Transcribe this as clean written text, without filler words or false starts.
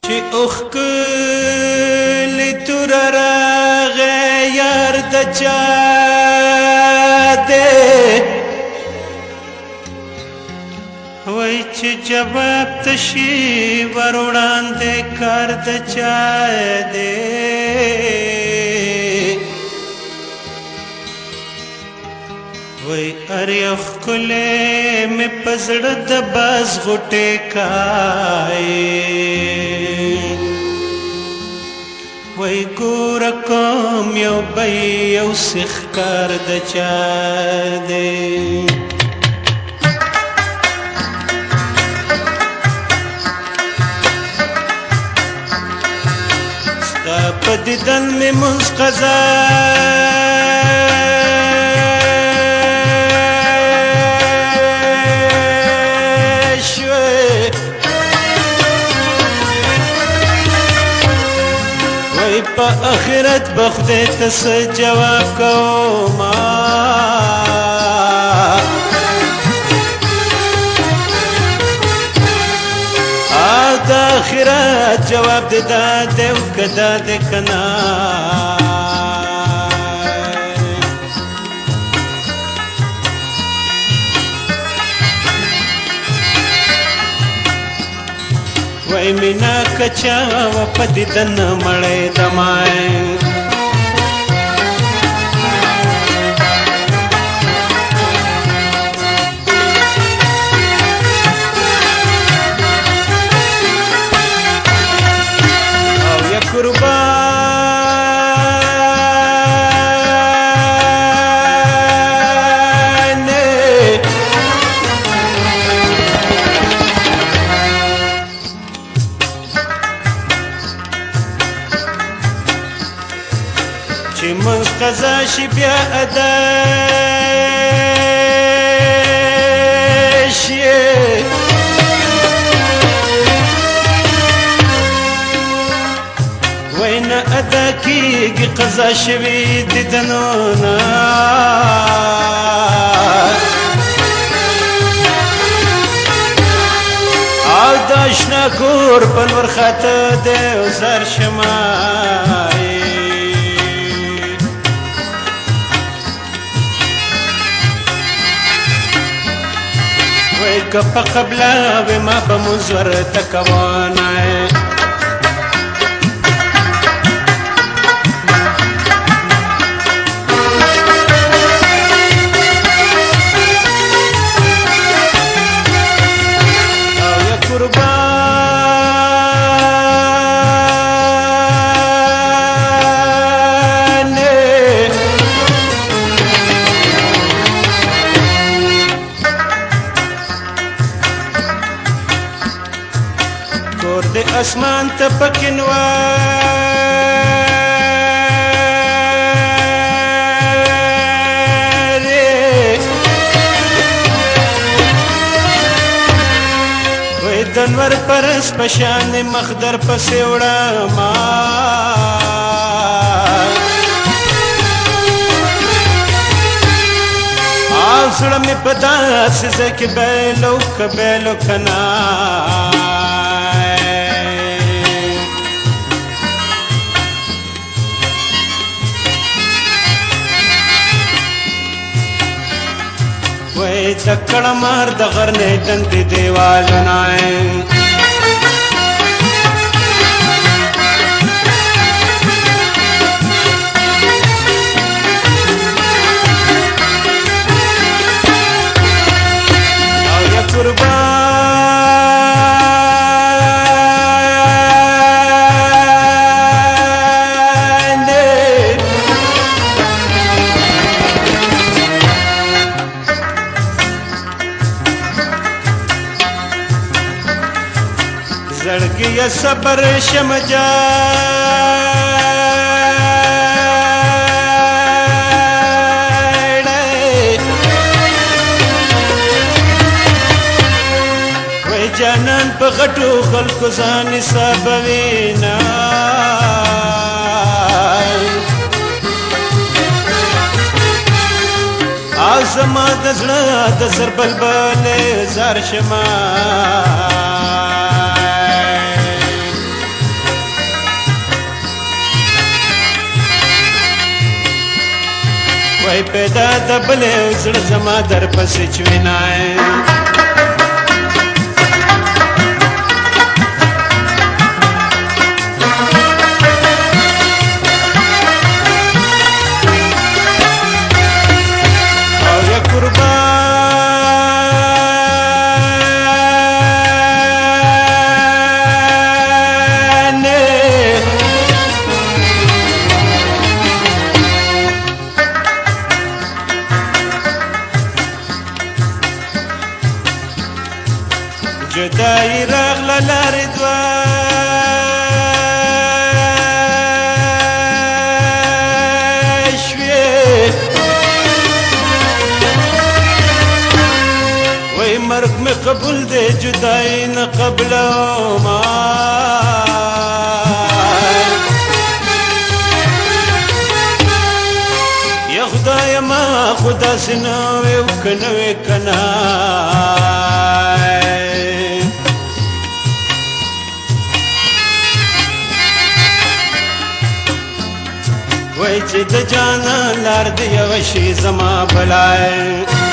چې اوښکلې تور راغی یار د چا دی وای چې جواب تشي ور وړاندې کار د چا دی وای اره اوښکلې مې په زړه د باز غوټې کایې وای ګوره کوم یو بی یو سیخ کار د چا دی ستا په دیدن مې مونځ قضا په آخرت بخدای ته څه جواب کوما د آخرت جواب دې دا دی او که دا دی که نه وای مینا کچا و په دیدن مړی دمای او یا قربان چې منځ قضا شي بیا ادا شي وای نه ادا کېږي قضا شوي دیدنونه او د اشنا کور په لور خاته دی او زر شمای که په قبله وې ما به مونځ ورته کوانی او یا قربان کور د اسمان ته پکې نوارې وای د انور پرس په شان مخ در پسې وړمه او زړه مې په داسې ځای کې بیلو که بیلو که نه وای د کړمار د غرنې دندې دیوالونه او یا قربان زړګي صبر شمجاړې وای جانان په غټو خلکو ځان حسابوي نه او زما د زړه د زر بلبلې زار شمه وای پیدا د بلې زړه زما در پسې چوینای جدائی راغله لارې دوه شوې وای مرګ مې قبول دی جدائی نه قبلومه یا خدایه ما خو داسې نه وې او که نه وې که نه وای چې د جانان لار دی یوه شي زما بلای